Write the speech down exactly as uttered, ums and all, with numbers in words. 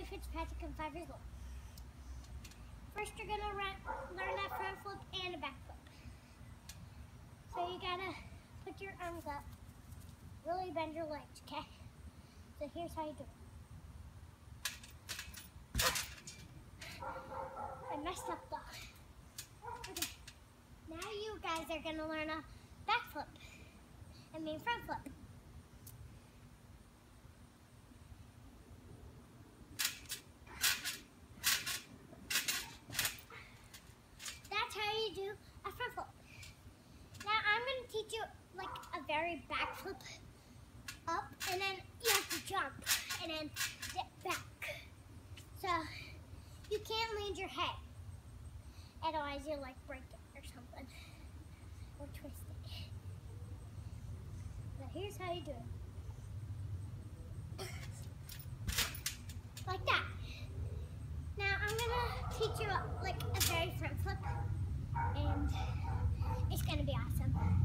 Zoey Fitzpatrick. I'm five years old. First, you're gonna run, learn that front flip and a back flip. So you gotta put your arms up, really bend your legs, okay? So here's how you do it. I messed up though. Okay, now you guys are gonna learn a back flip. I mean front flip. That's how you do a front flip. Now I'm going to teach you like a very back flip up, and then you have to jump and then get back. So you can't lean your head, otherwise you'll like break it or something, or twist it. But here's how you do it. Like that. Now I'm gonna teach you like a very front flip, and it's gonna be awesome.